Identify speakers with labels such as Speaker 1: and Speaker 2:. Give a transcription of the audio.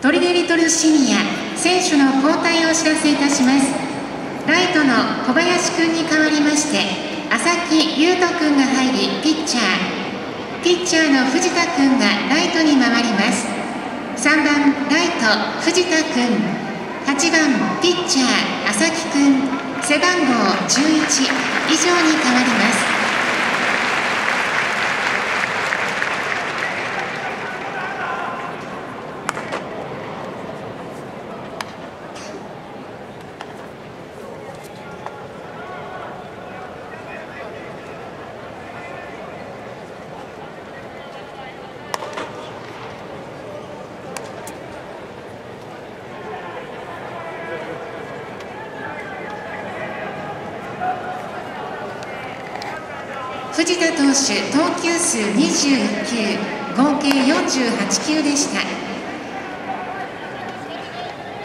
Speaker 1: 取手リトルシニア選手の交代をお知らせいたします。ライトの小林君に代わりまして朝来友翔君が入りピッチャーの藤田君がライトに回ります。3番ライト藤田君、8番ピッチャー朝来君、背番号11以上に変わります。藤田投手投球数21球合計48球でした。